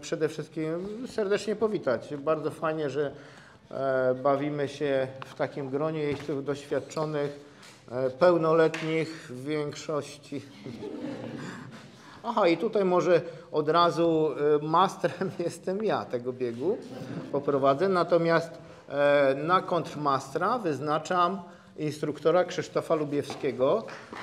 przede wszystkim serdecznie powitać. Bardzo fajnie, że bawimy się w takim gronie jeźdźców doświadczonych, pełnoletnich w większości. Aha, i tutaj może od razu masterem jestem ja tego biegu, poprowadzę, natomiast na kontrmastra wyznaczam instruktora Krzysztofa Lubiewskiego.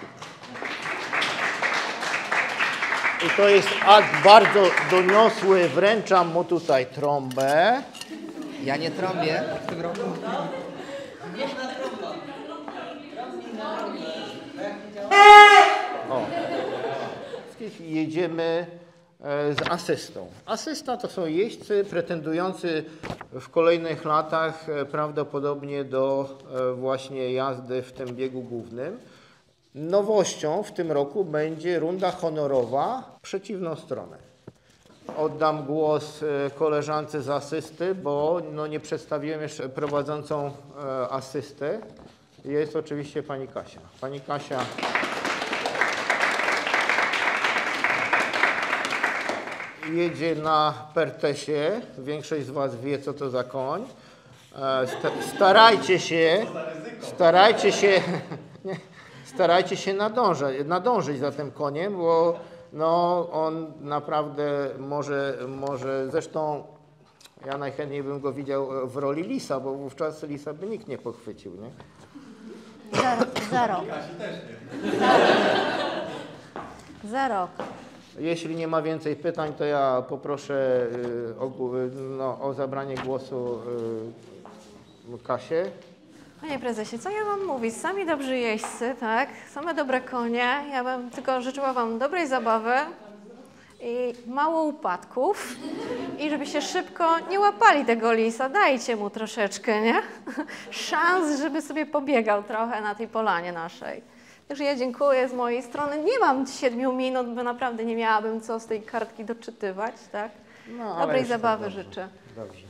I to jest akt bardzo doniosły, wręczam mu tutaj trąbę. Ja nie trąbię w tym roku. O. Jedziemy z asystą. Asysta to są jeźdźcy pretendujący w kolejnych latach prawdopodobnie do właśnie jazdy w tym biegu głównym. Nowością w tym roku będzie runda honorowa w przeciwną stronę. Oddam głos koleżance z asysty, bo no nie przedstawiłem jeszcze prowadzącą asystę. Jest oczywiście pani Kasia. Pani Kasia jedzie na Pertesie. Większość z was wie, co to za koń. Starajcie się nadążyć za tym koniem, bo no, on naprawdę może, zresztą ja najchętniej bym go widział w roli lisa, bo wówczas lisa by nikt nie pochwycił, nie? Za rok. Jeśli nie ma więcej pytań, to ja poproszę o zabranie głosu Kasię. Panie prezesie, co ja mam mówić? Sami dobrzy jeźdźcy, tak? Same dobre konie. Ja bym tylko życzyła wam dobrej zabawy i mało upadków i żebyście szybko nie łapali tego lisa. Dajcie mu troszeczkę, nie? Szans, żeby sobie pobiegał trochę na tej polanie naszej. Także ja dziękuję z mojej strony. Nie mam 7 minut, bo naprawdę nie miałabym co z tej kartki doczytywać, tak? No, dobrej zabawy życzę. Dobrze.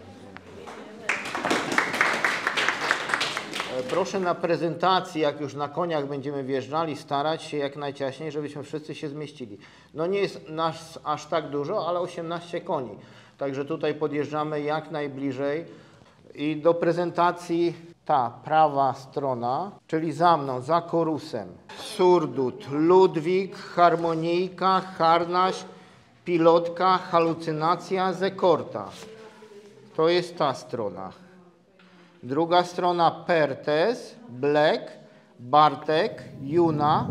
Proszę na prezentacji, jak już na koniach będziemy wjeżdżali, starać się jak najciaśniej, żebyśmy wszyscy się zmieścili. No nie jest nas aż tak dużo, ale 18 koni. Także tutaj podjeżdżamy jak najbliżej. I do prezentacji ta prawa strona, czyli za mną, za korusem. Surdut, Ludwik, harmonijka, harnaś, pilotka, halucynacja, zekorta. To jest ta strona. Druga strona Pertes, Black, Bartek, Juna.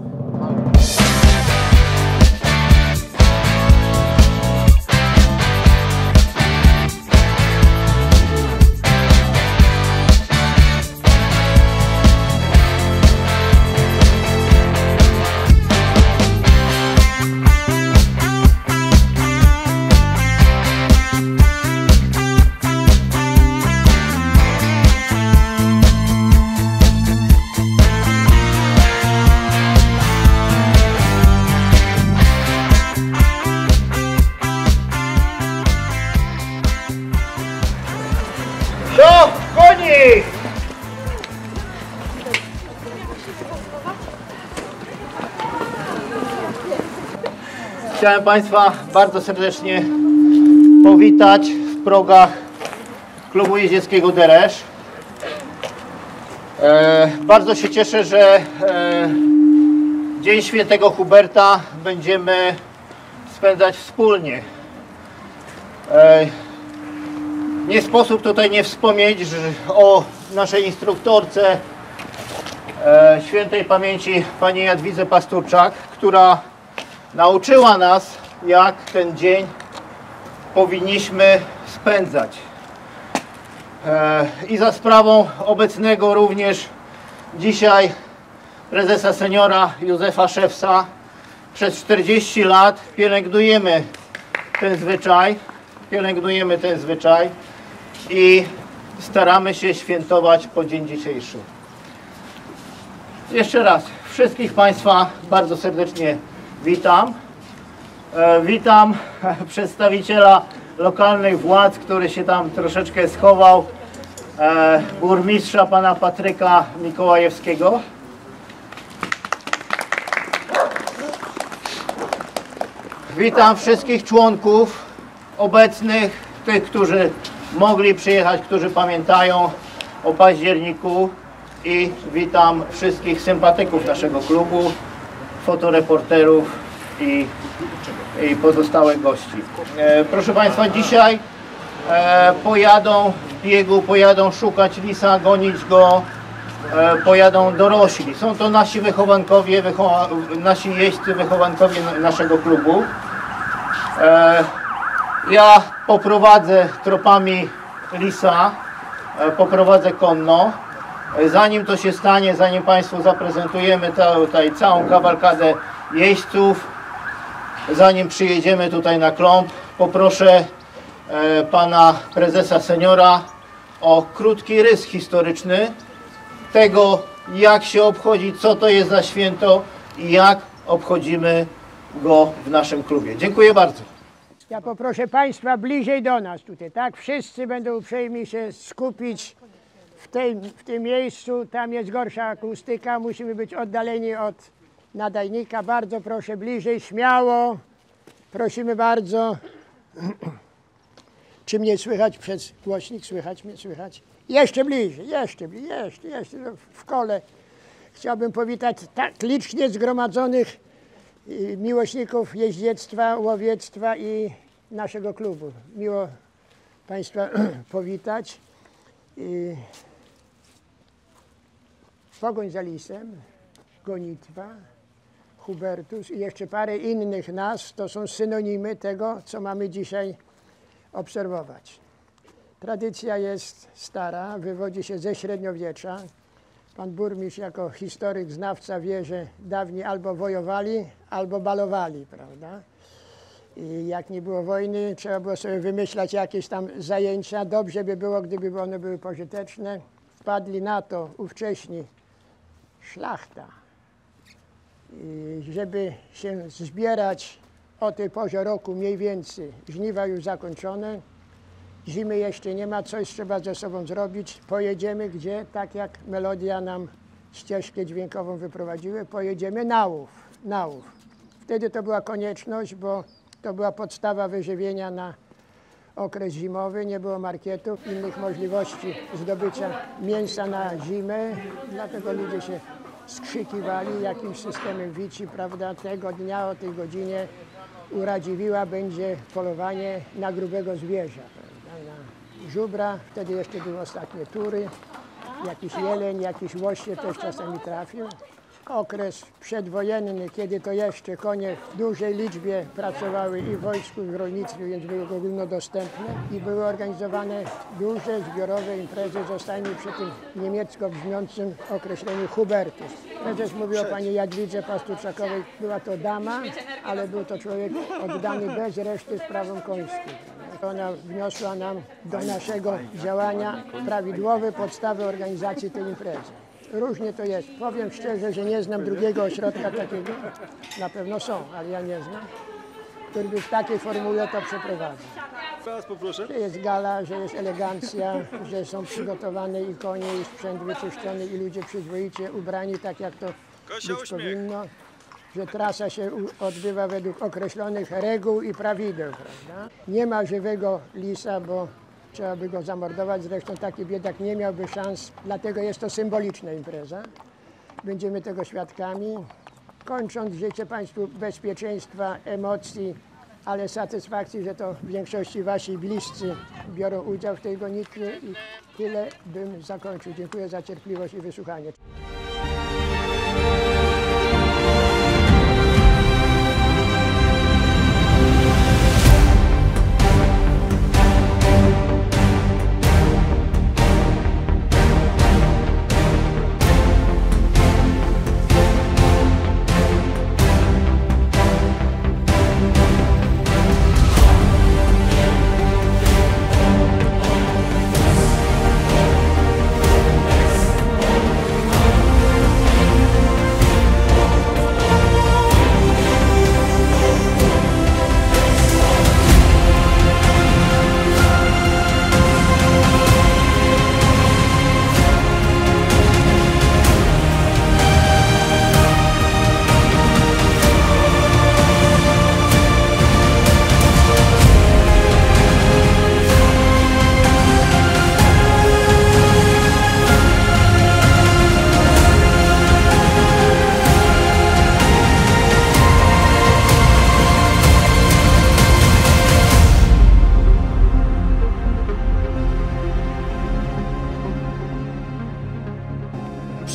Chciałem Państwa bardzo serdecznie powitać w progach Klubu Jeździeckiego Deresz. Bardzo się cieszę, że Dzień Świętego Huberta będziemy spędzać wspólnie. Nie sposób tutaj nie wspomnieć o naszej instruktorce świętej pamięci pani Jadwidze Pasturczak, która nauczyła nas, jak ten dzień powinniśmy spędzać. I za sprawą obecnego również dzisiaj prezesa seniora Józefa Szewca przez 40 lat pielęgnujemy ten zwyczaj i staramy się świętować po dzień dzisiejszy. Jeszcze raz wszystkich Państwa bardzo serdecznie witam. Witam przedstawiciela lokalnych władz, który się tam troszeczkę schował, burmistrza pana Patryka Mikołajewskiego. Witam wszystkich członków obecnych, tych, którzy mogli przyjechać, którzy pamiętają o październiku i witam wszystkich sympatyków naszego klubu, fotoreporterów i pozostałych gości. Proszę Państwa, dzisiaj pojadą w biegu, pojadą szukać lisa, gonić go, pojadą dorośli. Są to nasi wychowankowie, nasi jeźdźcy, wychowankowie naszego klubu. Ja poprowadzę tropami lisa, poprowadzę konno. Zanim to się stanie, zanim Państwu zaprezentujemy tutaj całą kawalkadę jeźdźców, zanim przyjedziemy tutaj na Klomp, poproszę pana prezesa seniora o krótki rys historyczny tego, jak się obchodzi, co to jest za święto i jak obchodzimy go w naszym klubie. Dziękuję bardzo. Ja poproszę Państwa bliżej do nas tutaj, tak? Wszyscy będą uprzejmi się skupić w tym miejscu. Tam jest gorsza akustyka, musimy być oddaleni od nadajnika. Bardzo proszę, bliżej, śmiało. Prosimy bardzo. Czy mnie słychać przez głośnik? Słychać mnie, słychać? Jeszcze bliżej, jeszcze w kole. Chciałbym powitać tak licznie zgromadzonych miłośników jeździectwa, łowiectwa i naszego klubu. Miło Państwa powitać. Pogoń za lisem, gonitwa, Hubertus i jeszcze parę innych nazw to są synonimy tego, co mamy dzisiaj obserwować. Tradycja jest stara, wywodzi się ze średniowiecza. Pan burmistrz jako historyk, znawca wie, że dawniej albo wojowali, albo balowali, prawda? I jak nie było wojny, trzeba było sobie wymyślać jakieś tam zajęcia. Dobrze by było, gdyby one były pożyteczne. Wpadli na to ówcześni szlachta, żeby się zbierać o tej porze roku mniej więcej. Żniwa już zakończone, zimy jeszcze nie ma, coś trzeba ze sobą zrobić. Pojedziemy gdzie? Tak jak Melodia nam ścieżkę dźwiękową wyprowadziły, pojedziemy na łów. Wtedy to była konieczność, bo to była podstawa wyżywienia na okres zimowy, nie było marketów, innych możliwości zdobycia mięsa na zimę, dlatego ludzie się skrzykiwali jakimś systemem wici, prawda, tego dnia o tej godzinie u Radziwiłła będzie polowanie na grubego zwierza, prawda, na żubra, wtedy jeszcze były ostatnie tury, jakiś jeleń, jakiś łosie też czasami trafił. Okres przedwojenny, kiedy to jeszcze konie w dużej liczbie pracowały i w wojsku, i w rolnictwie, więc były ogólnodostępne i były organizowane duże, zbiorowe imprezy. Zostańmy przy tym niemiecko brzmiącym określeniu Hubertus. Prezes mówił o pani Jadwidze Pasturczakowej, była to dama, ale był to człowiek oddany bez reszty sprawom końskim. Ona wniosła nam do naszego działania prawidłowe podstawy organizacji tej imprezy. Różnie to jest. Powiem szczerze, że nie znam drugiego ośrodka takiego. Na pewno są, ale ja nie znam, który by w takiej formule to przeprowadził. Teraz poproszę. Że jest gala, że jest elegancja, że są przygotowane i konie, i sprzęt wyczyszczony, i ludzie przyzwoicie ubrani, tak jak to być powinno. Że trasa się odbywa według określonych reguł i prawideł, prawda? Nie ma żywego lisa, bo trzeba by go zamordować, zresztą taki biedak nie miałby szans, dlatego jest to symboliczna impreza. Będziemy tego świadkami. Kończąc, życzę Państwu bezpieczeństwa, emocji, ale satysfakcji, że to w większości Wasi bliscy biorą udział w tej gonitwie i tyle bym zakończył. Dziękuję za cierpliwość i wysłuchanie.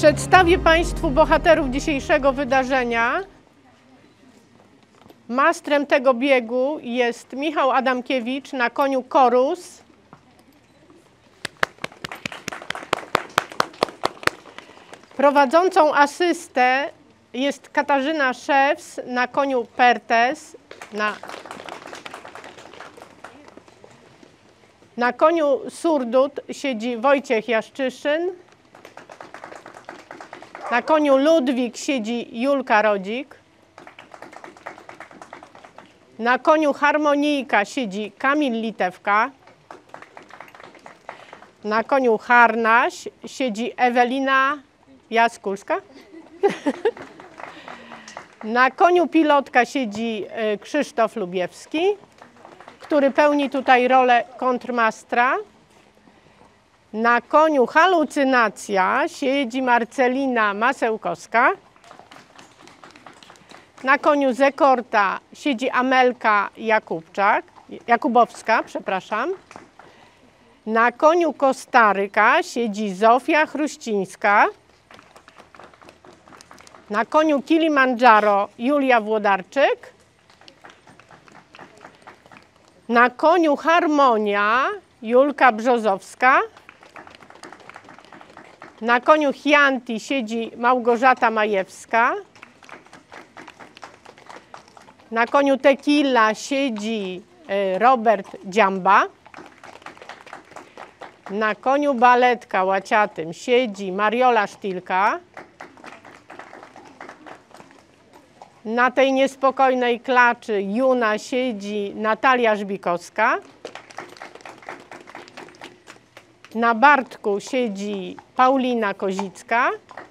Przedstawię Państwu bohaterów dzisiejszego wydarzenia. Mastrem tego biegu jest Michał Adamkiewicz na koniu Korus. Prowadzącą asystę jest Katarzyna Szewc na koniu Pertes. Na koniu Surdut siedzi Wojciech Jaszczyszyn. Na koniu Ludwik siedzi Julka Rodzik. Na koniu Harmonijka siedzi Kamil Litewka. Na koniu Harnaś siedzi Ewelina Jaskulska. Na koniu Pilotka siedzi Krzysztof Lubiewski, który pełni tutaj rolę kontrmastra. Na koniu Halucynacja siedzi Marcelina Masełkowska. Na koniu Zekorta siedzi Amelka Jakubowska. Na koniu Kostaryka siedzi Zofia Chruścińska. Na koniu Kilimandżaro Julia Włodarczyk. Na koniu Harmonia Julka Brzozowska. Na koniu Chianti siedzi Małgorzata Majewska. Na koniu Tequila siedzi Robert Dziamba. Na koniu Baletka łaciatym siedzi Mariola Sztilka. Na tej niespokojnej klaczy Juna siedzi Natalia Żbikowska. Na Bartku siedzi Paulina Kozicka.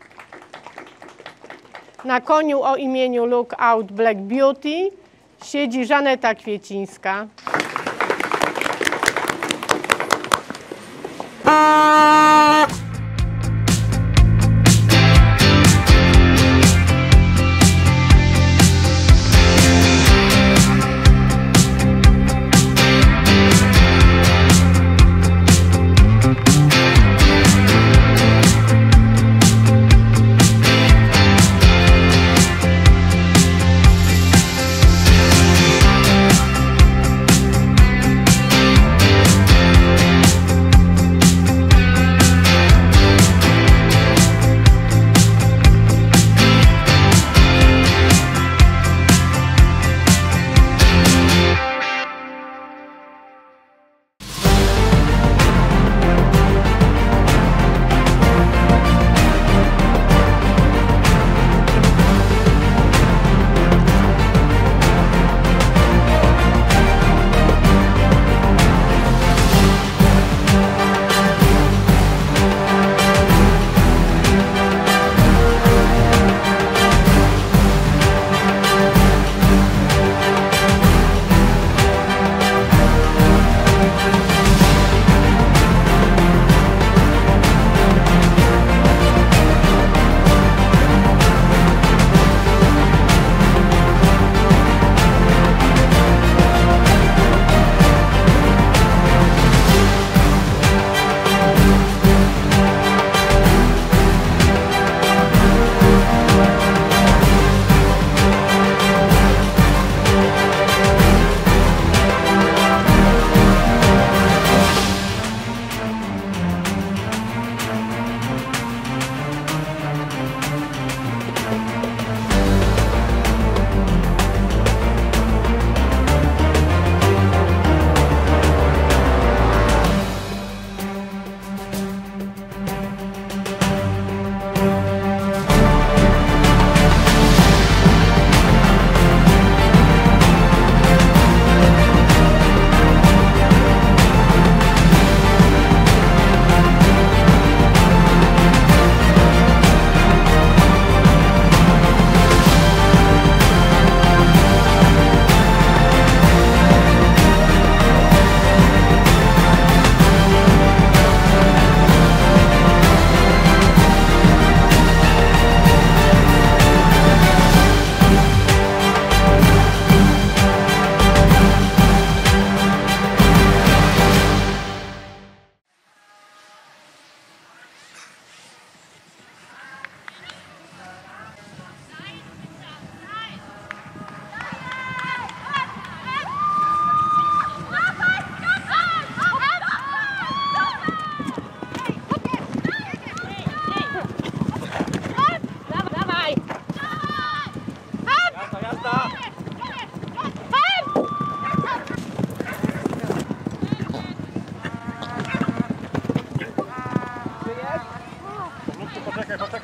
Na koniu o imieniu Lookout Black Beauty siedzi Żaneta Kwiecińska.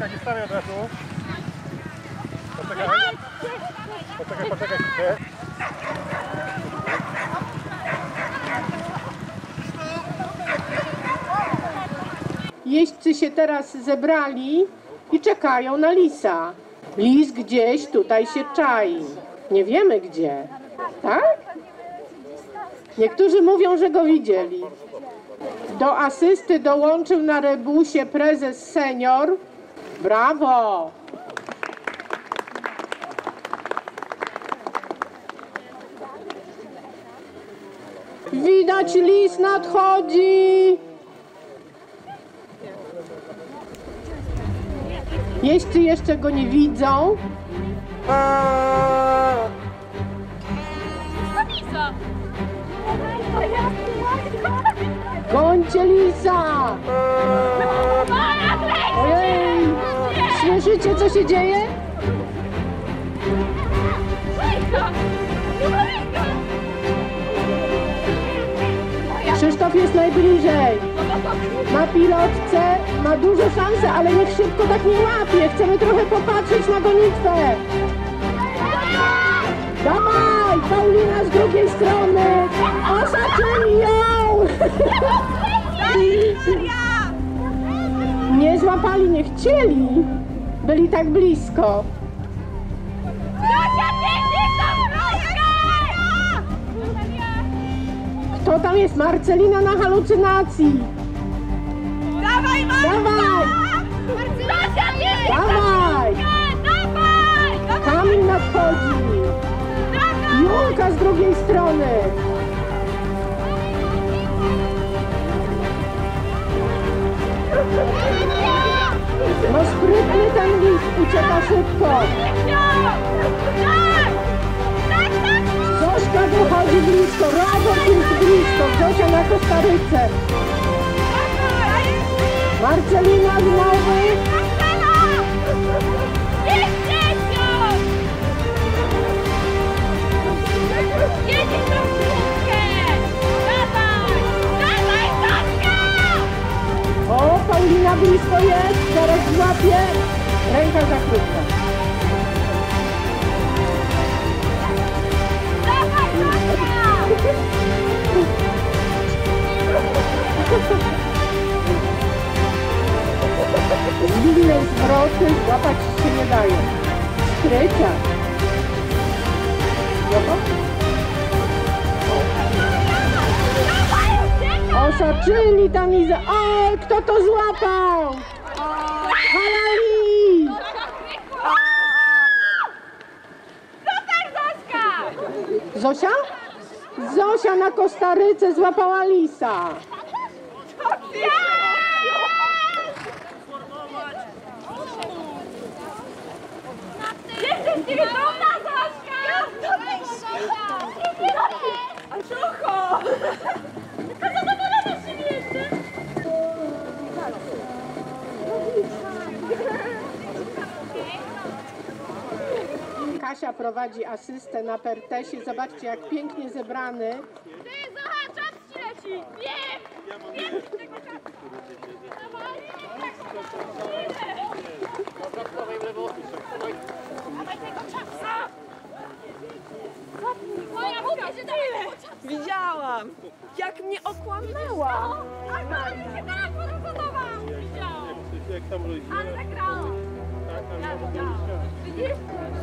Poczekaj, nie stawiaj od razu. Poczekaj. Jeźdźcy się teraz zebrali i czekają na lisa. Lis gdzieś tutaj się czai. Nie wiemy gdzie. Tak? Niektórzy mówią, że go widzieli. Do asysty dołączył na rebusie prezes senior. Brawo! Widać, lis nadchodzi! Jeźdźcy jeszcze go nie widzą. Gońcie lisa! Ojej! Słyszycie, co się dzieje? Krzysztof jest najbliżej. Na pilotce ma duże szanse, ale niech szybko tak nie łapie. Chcemy trochę popatrzeć na gonitwę. Dawaj! Paulina z drugiej strony! Osaczyli ją! Nie złapali, nie chcieli. Byli tak blisko. Kto tam jest? Marcelina na halucynacji. Dawaj, Dawaj! Dawaj! Kamil nadchodzi. Julka z drugiej strony. No sprytny ten lis, ucieka szybko. Zośka dochodzi blisko, Robert jest blisko, Zosia na Kostaryce. Marcelina znowu. O, Paulina blisko jest, zaraz złapie. Ręka za krótka. Zwinne zwroty złapać się nie dają. Skrycia. Osaczyli tam i O, kto to złapał? Halali! Zosia? Zosia na Kostaryce złapała lisa. Jesteś niewidoma, Zośka! Ciucho! Taka zadowolona z siebie jestem! Kasia prowadzi asystę na pertesie. Zobaczcie, jak pięknie zebrany. Ty, Zocha, czas ci leci! Wiem! Wiem, że tego czasu! Dawaj! Dawaj tego czapsa! Moja mówię, że dawaj tego czapsa! Widziałam, jak mnie okłamała. A to się teraz porozumowałam! Widziałam! Jak tam rodzice? Ale zagrałam! Ja widziałam! Widzisz?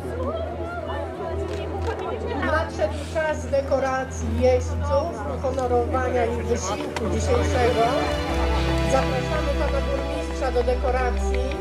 Nadszedł czas dekoracji jeźdźców, uhonorowania ich wysiłku dzisiejszego. Zapraszamy pana burmistrza do dekoracji.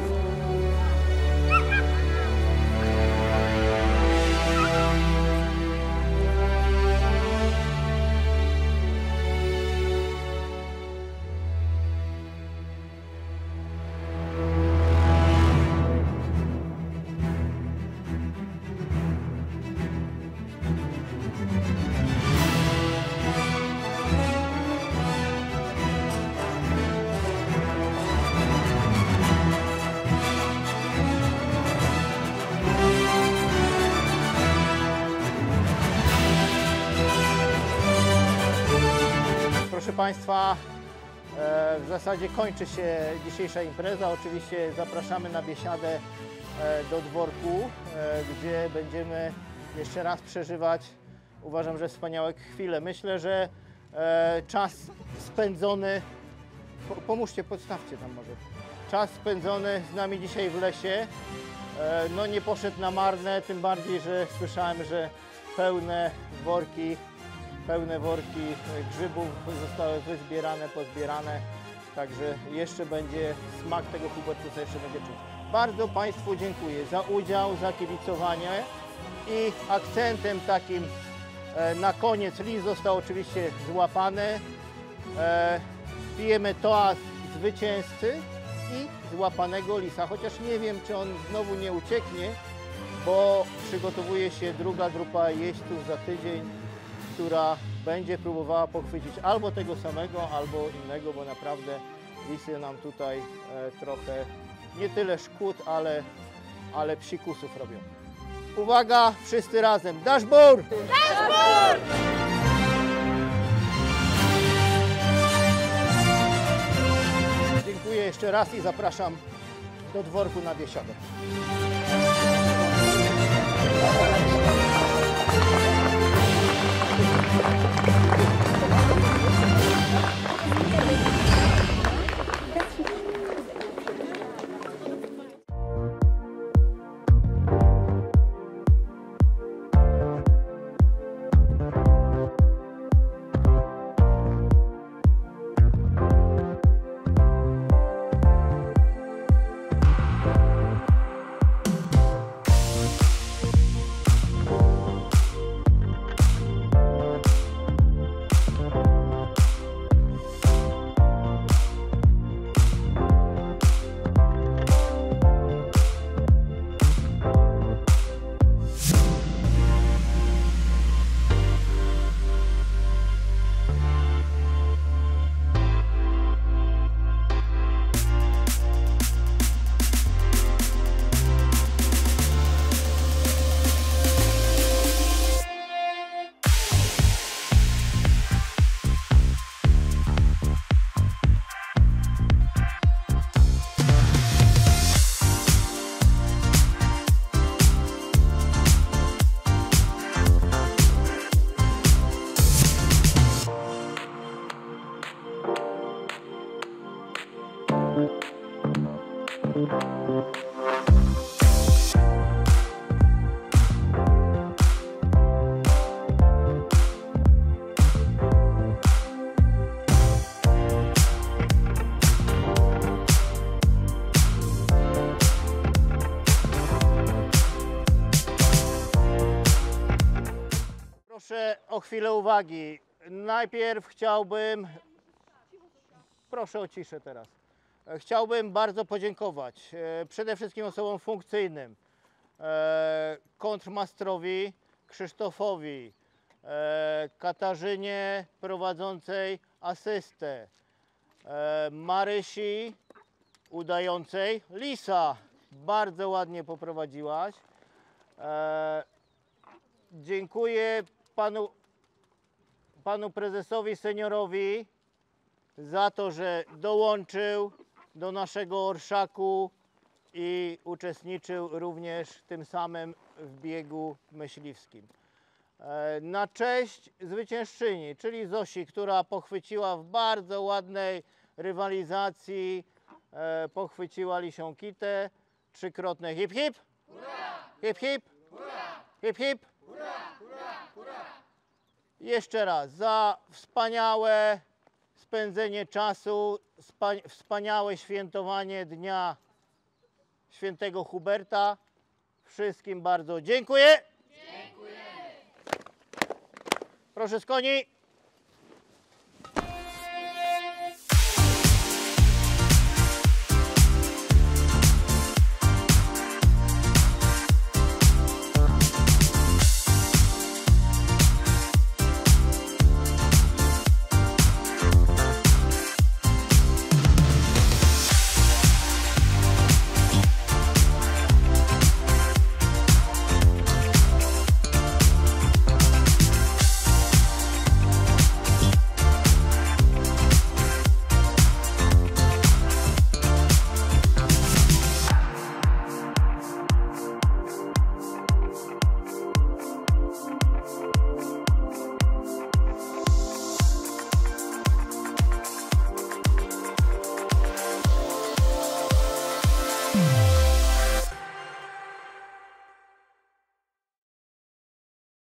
Proszę Państwa, W zasadzie kończy się dzisiejsza impreza. Oczywiście zapraszamy na biesiadę do dworku, gdzie będziemy jeszcze raz przeżywać, uważam, że wspaniałe chwile. Myślę, że czas spędzony, pomóżcie, podstawcie tam może, czas spędzony z nami dzisiaj w lesie, no nie poszedł na marne, tym bardziej, że słyszałem, że pełne worki grzybów zostały wyzbierane, pozbierane, także jeszcze będzie smak tego Hubertusa, jeszcze będzie czuć. Bardzo Państwu dziękuję za udział, za kibicowanie i akcentem takim na koniec lis został oczywiście złapany. Pijemy toast zwycięzcy i złapanego lisa, chociaż nie wiem, czy on znowu nie ucieknie, bo przygotowuje się druga grupa jeźdźców za tydzień, która będzie próbowała pochwycić albo tego samego, albo innego, bo naprawdę lisy nam tutaj trochę nie tyle szkód, ale psikusów robią. Uwaga, wszyscy razem. Dashboard! Dashboard! Dziękuję jeszcze raz i zapraszam do dworku na biesiadę. Proszę o chwilę uwagi. Najpierw chciałbym, proszę o ciszę teraz. Chciałbym bardzo podziękować przede wszystkim osobom funkcyjnym, kontrmastrowi Krzysztofowi, Katarzynie prowadzącej asystę, Marysi udającej lisa. Bardzo ładnie poprowadziłaś. Dziękuję panu prezesowi seniorowi za to, że dołączył do naszego orszaku i uczestniczył również tym samym w biegu myśliwskim. Na cześć zwyciężczyni, czyli Zosi, która pochwyciła w bardzo ładnej rywalizacji, pochwyciła lisią kitę, trzykrotne hip hip, hip hip, hip hip. Jeszcze raz za wspaniałe spędzenie czasu, wspaniałe świętowanie Dnia Świętego Huberta. Wszystkim bardzo dziękuję. Dziękuję. Proszę z koni.